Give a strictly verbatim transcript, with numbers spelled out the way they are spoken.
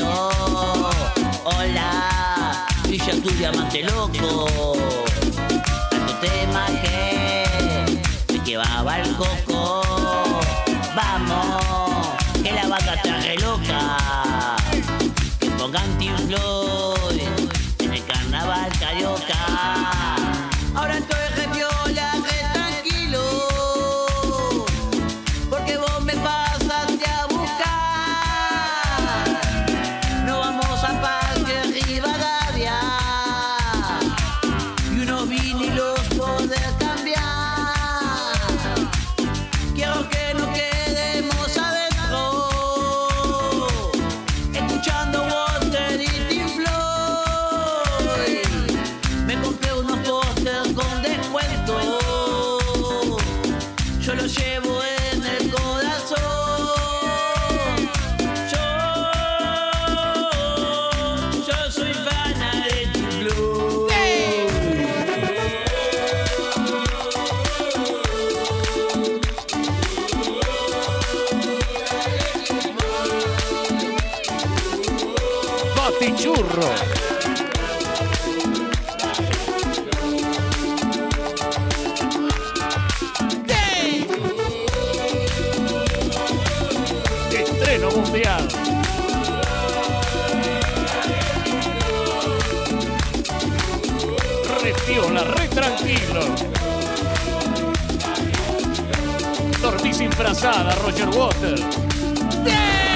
cuento. Hola, brilla tu diamante loco. Tanto tema que me llevaba el coco. Vamos, que la vaca está re loca. Que pongan Team Floyd en el carnaval carioca. Ahora estoy re piola, re tranquilo, porque vos me pasaste a buscar. No vamos a Parque Rivadavia y unos vinilos poder cambiar. Quiero que nos quedemos adentro, escuchando Water y Team Floyd. Me compré unos pósters con descuento, yo los llevo en el corazón. Yo, yo soy fana de Team Floyd. Batichurro. Estreno mundial. Re piola, re tranquilo. Dormís sin frazada, Roger Waters.